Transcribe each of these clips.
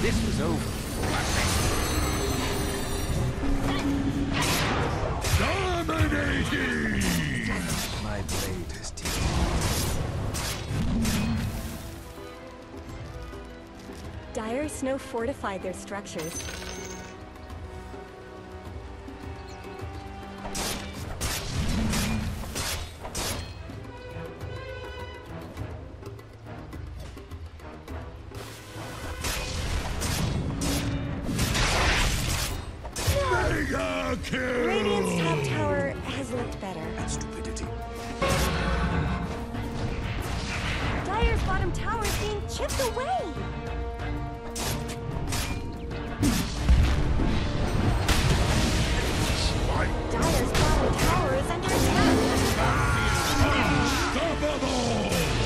This was over. Dominating! My blade has teeth. Dire snow fortified their structures. Mega kill! Radiant's top tower has looked better. And stupidity. Dire's bottom tower is being chipped away. Dire's bottom tower is under attack. Unstoppable!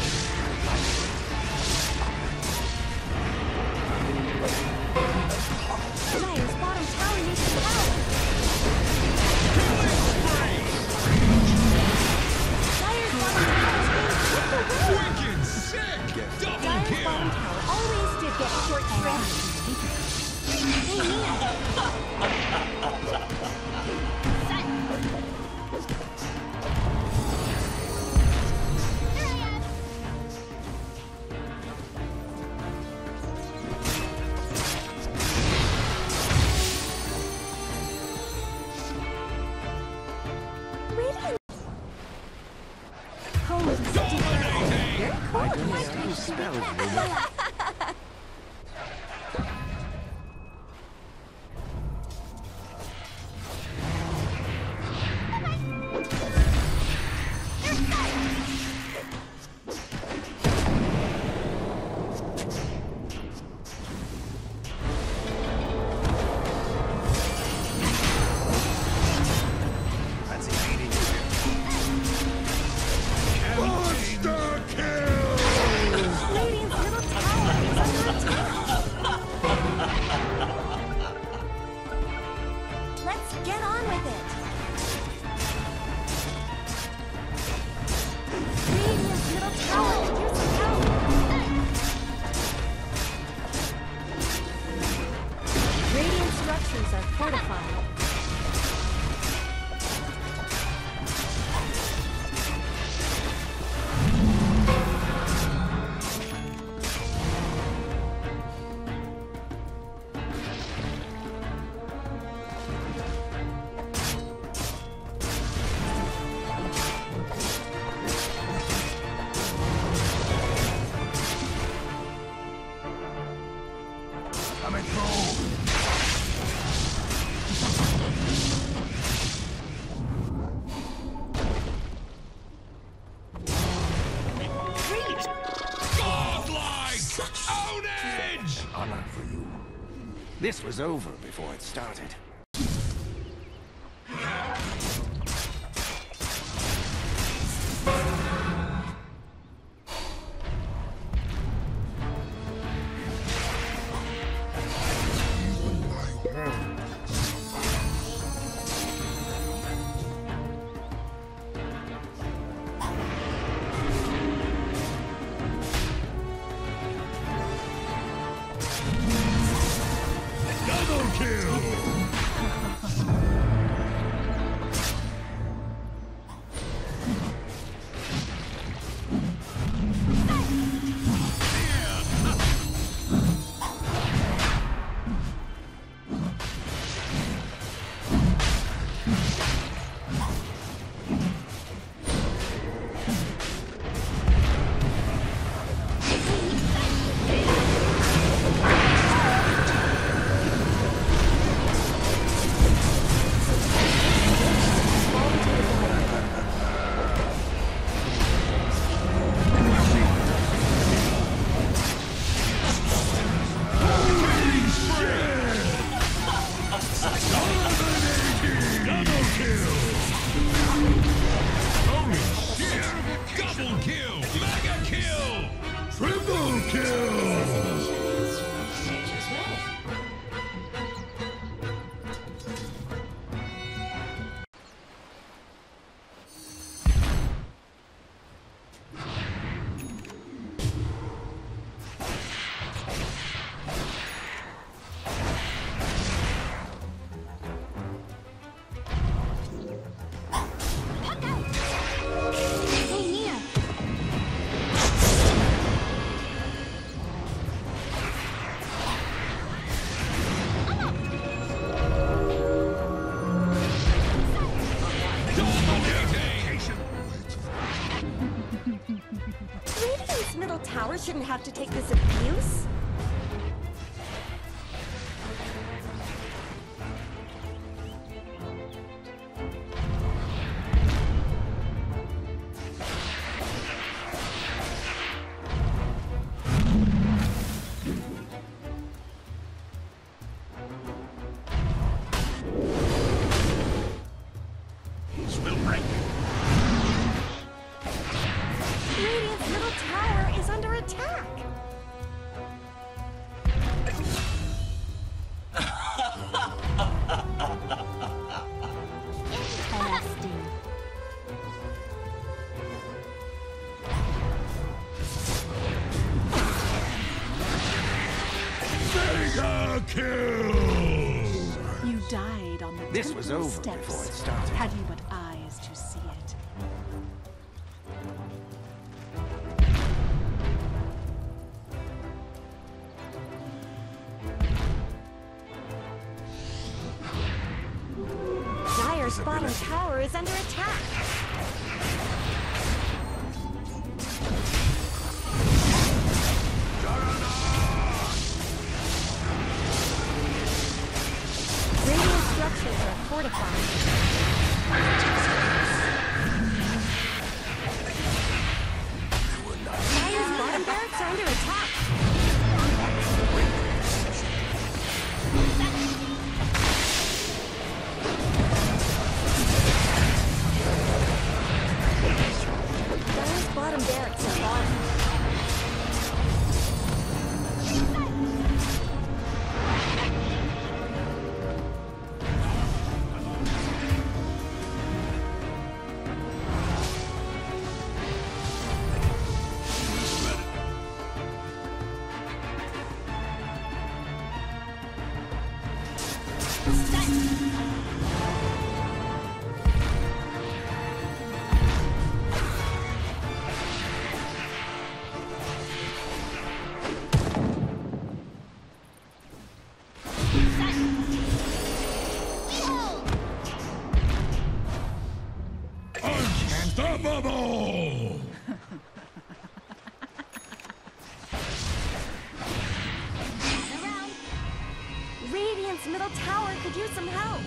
Dire's bottom tower needs some help. Dire's bottom tower is being chipped away. Wicked sick! Double Dire's kill! bottom tower always did get short shrift. I don't see spells. That's evading. Monster kill! Radiant's middle tower is under attack. Let's get on with it. Radiant's middle tower could use some help. Radiant structures are fortified. Coming through! Godlike! Ownage! Honor for you. This was over before it started. Double kill! have to take this abuse? Radiant's middle tower is under attack! Interesting. Mega kill! You died on the This was temple over steps. before it started. Had you but eyes to see it. Dire's bottom tower is under attack! Radiant structures are fortified. Dire's bottom barracks are under attack! Dire's bottom barracks are falling. Unstoppable! Radiant's middle tower could use some help.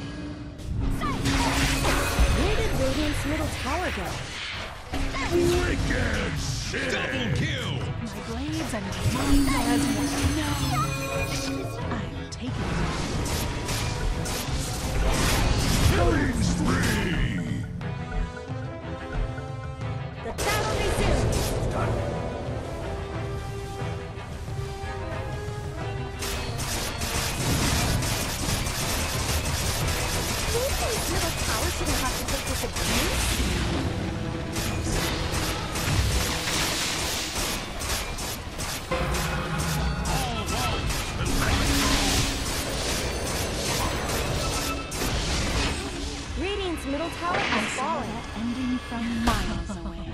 Where did Radiant's middle tower go? Wicked shit! Double kill! My blades and my mind as one. No! I'll take it. Killing spree! The battle resumes. Radiant's middle tower shouldn't have to take this abuse. Radiant's middle tower I has saw fallen. that ending from miles away.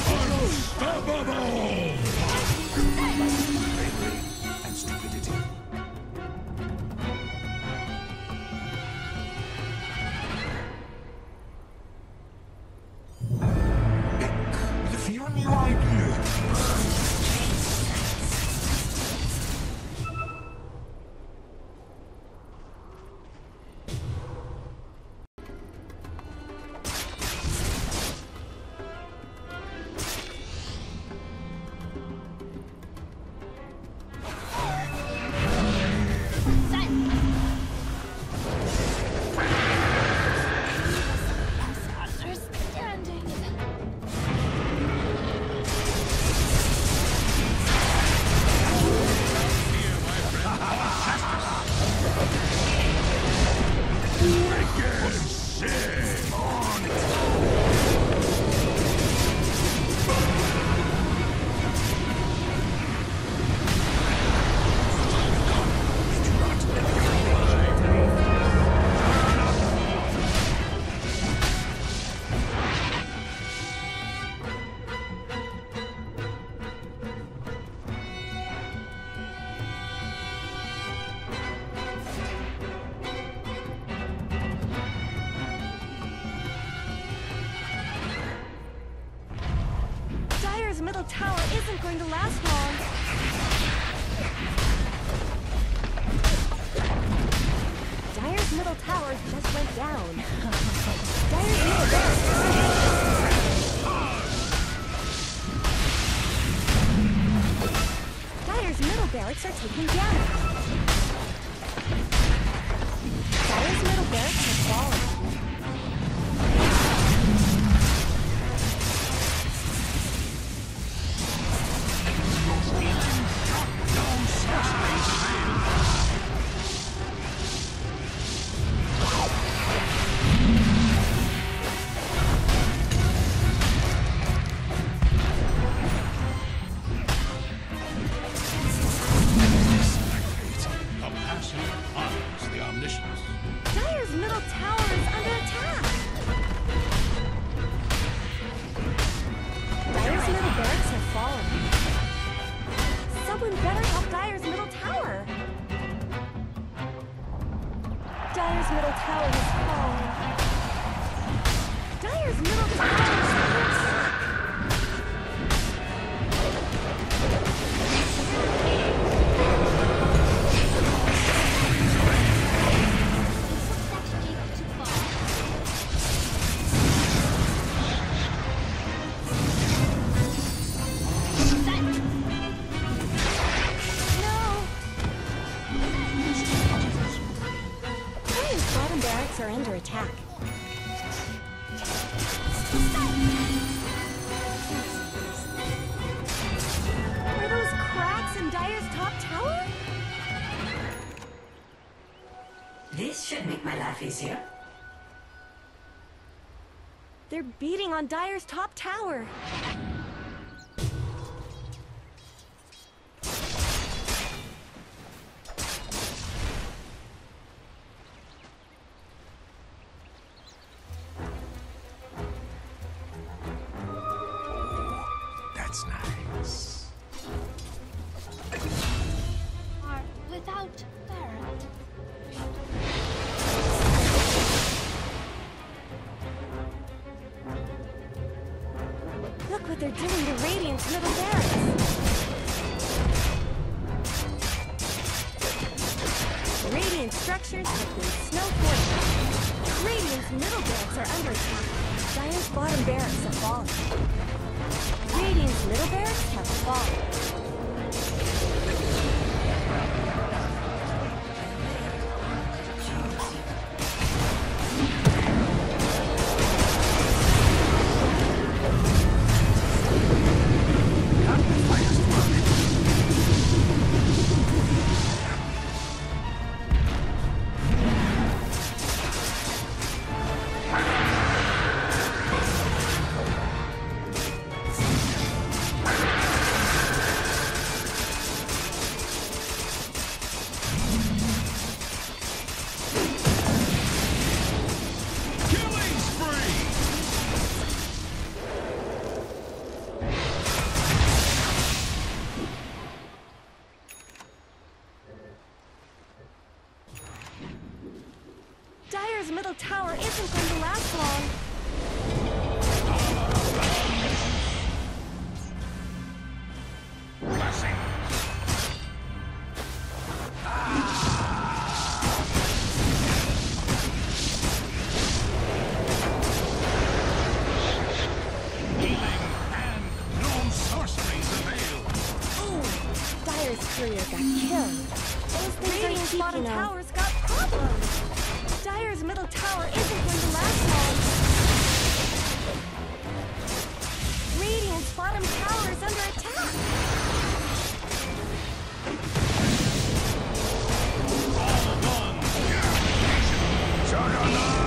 And stupidity. Middle tower isn't going to last long. Dire's middle tower just went down. Dire's middle Dire's middle barracks are taking damage. Dire's middle barracks have fallen. Dire's middle tower has fallen. Dire's middle tower is are under attack. Are those cracks in Dire's top tower? This should make my life easier. They're beating on Dire's top tower. That's nice. Without Baron. Look what they're doing to Radiant's middle barracks. Radiant structures have been snow fortified. Radiant's middle barracks are under attack. Dire's bottom barracks have fallen. Radiant's middle barracks have fallen. Dire's middle tower isn't going to last long. Dire's courier got killed. Those things are keeping middle tower's got problems. Dire's middle tower isn't going to last long. Radiant's bottom tower is under attack. Juggernaut!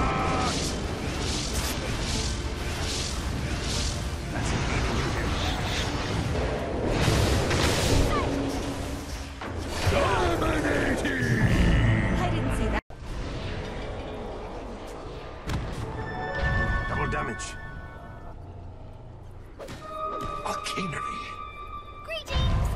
I didn't see that. Double damage. Arcanery. Greetings!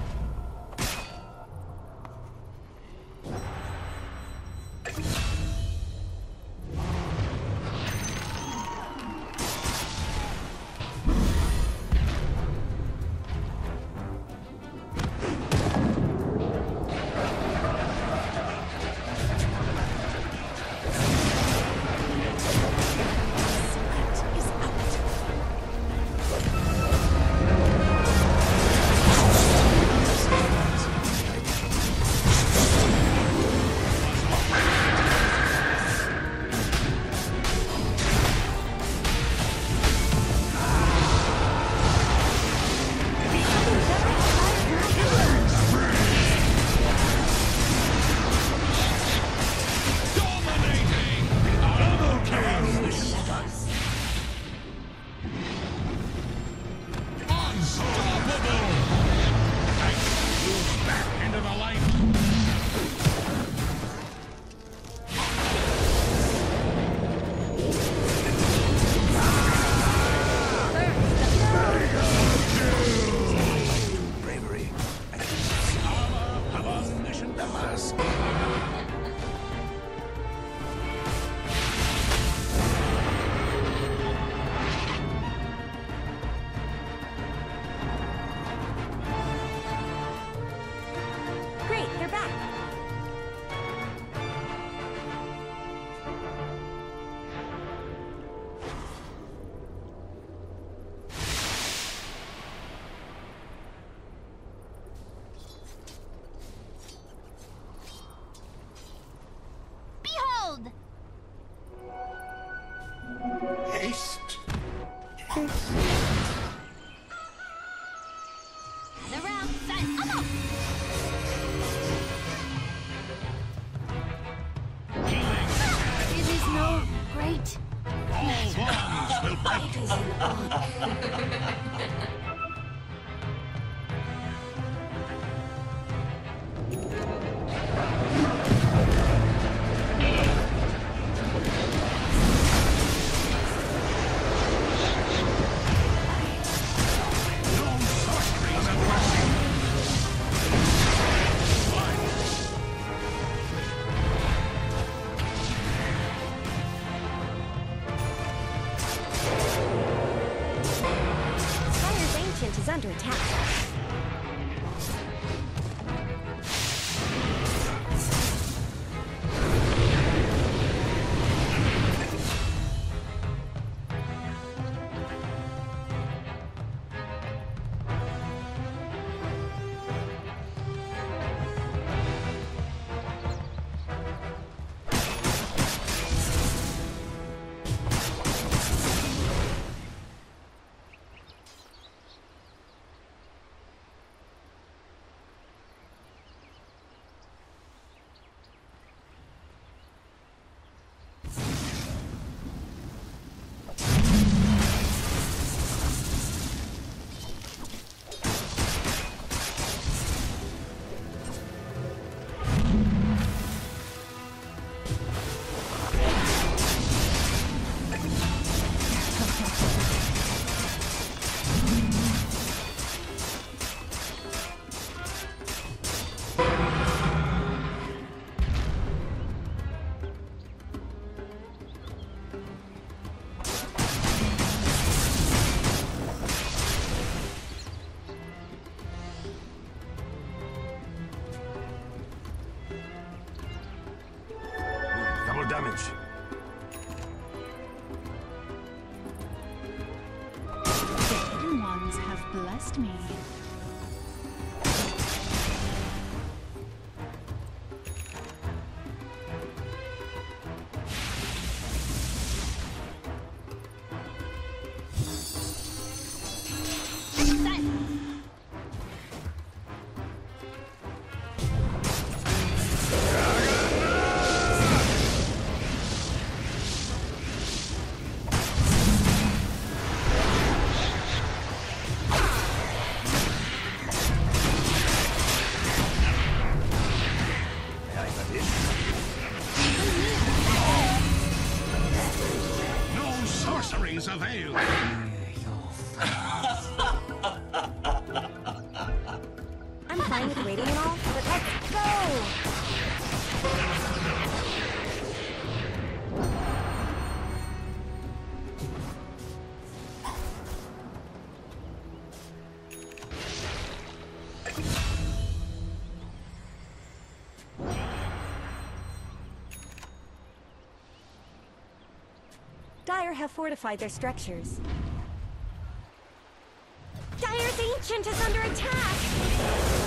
Haste. The round set. Up, up. It is no great It is an honor. Is under attack. Damage. The hidden ones have blessed me. means avail. I'm fine with waiting and all, but let's go! Dire have fortified their structures. Dire's Ancient is under attack!